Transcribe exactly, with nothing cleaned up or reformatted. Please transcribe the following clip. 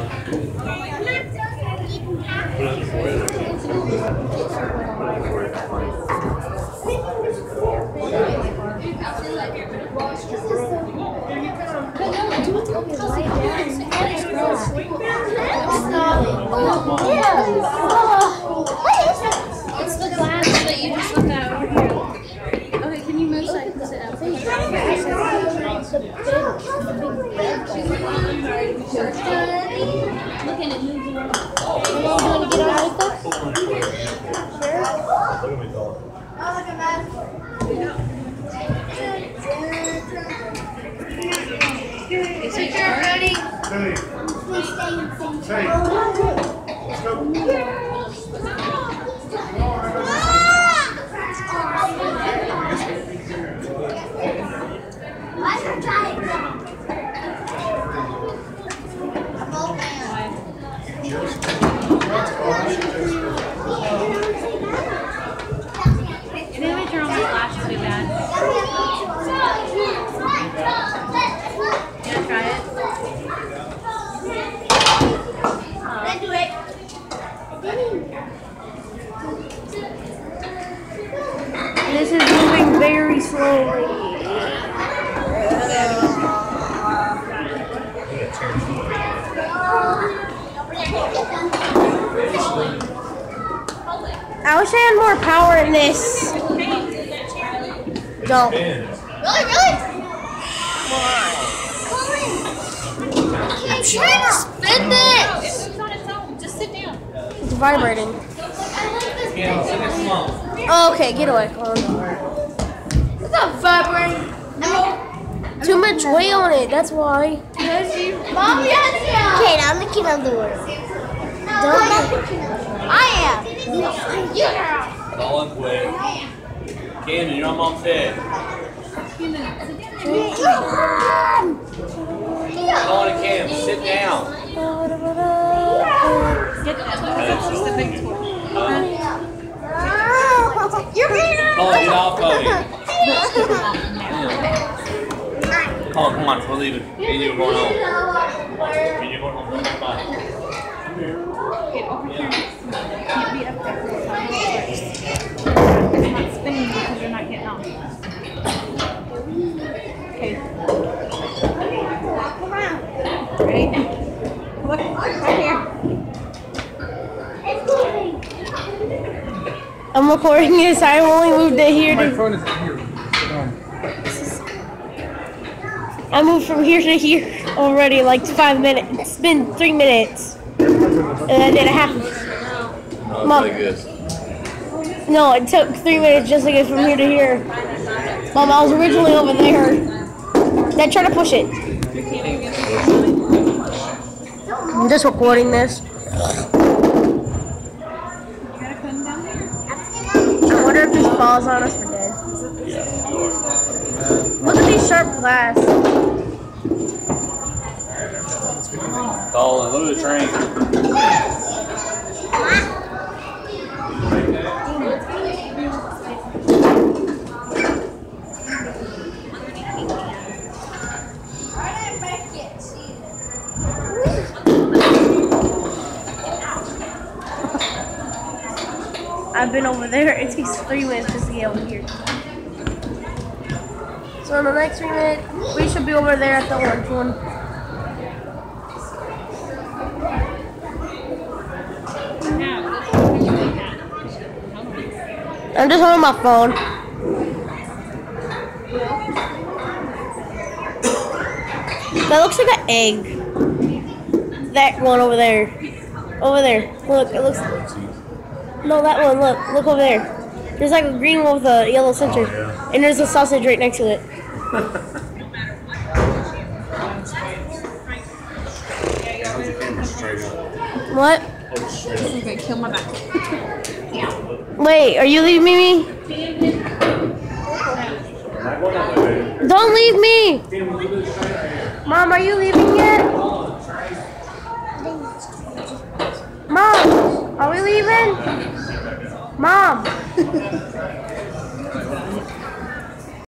It's the glass that you just looked at over here. Okay, can you move so I can sit down? Look at it moving. You want to get on with this? Oh, look at that. Is it ready? Please stay in sync. Let's go. Maybe turn on the flash too bad. You wanna try it? Then do it. This is moving very slowly. I wish I had more power in this. Don't. Really, really? I'm trying to spin this. It's on its own. Just sit down. It's vibrating. Oh, okay, get away. Hold on. It's not vibrating. No. Too much weight on it, that's why. Mom, yes, yeah. Okay, now I'm the king of the world. Don't. I am. You are. All in quick. Camden, you're on mom's head. Come on, Cam, sit down. Get that. That's just a big tool. You're being Oh, get off of it. Oh, come on, we're leaving. Me and you are going home. Me and you are going home. Come on. Get over here next to me. You can't be up there. It's not spinning because you're not getting off. Okay. Ready? Look, right here. I'm recording this. I only moved it here My to. phone is here. I moved from here to here already, like five minutes. It's been three minutes, and I did a half. No, Mom. it's like this. No, it took three minutes just to get from here to here. Mom, I was originally over there. Then try to push it. I'm just recording this. I wonder if this falls on us, we're dead. Look at these sharp glass. Colin, look at the train. I've been over there. It takes three minutes just to get over here. So in the next three minutes, we should be over there at the orange one. I'm just holding my phone. That looks like an egg. That one over there. Over there. Look, it looks. No, that one. Look, look over there. There's like a green one with a yellow center, and there's a sausage right next to it. What? Okay, kill my back. Wait, are you leaving me? Don't leave me! Mom, are you leaving yet? Mom, are we leaving? Mom!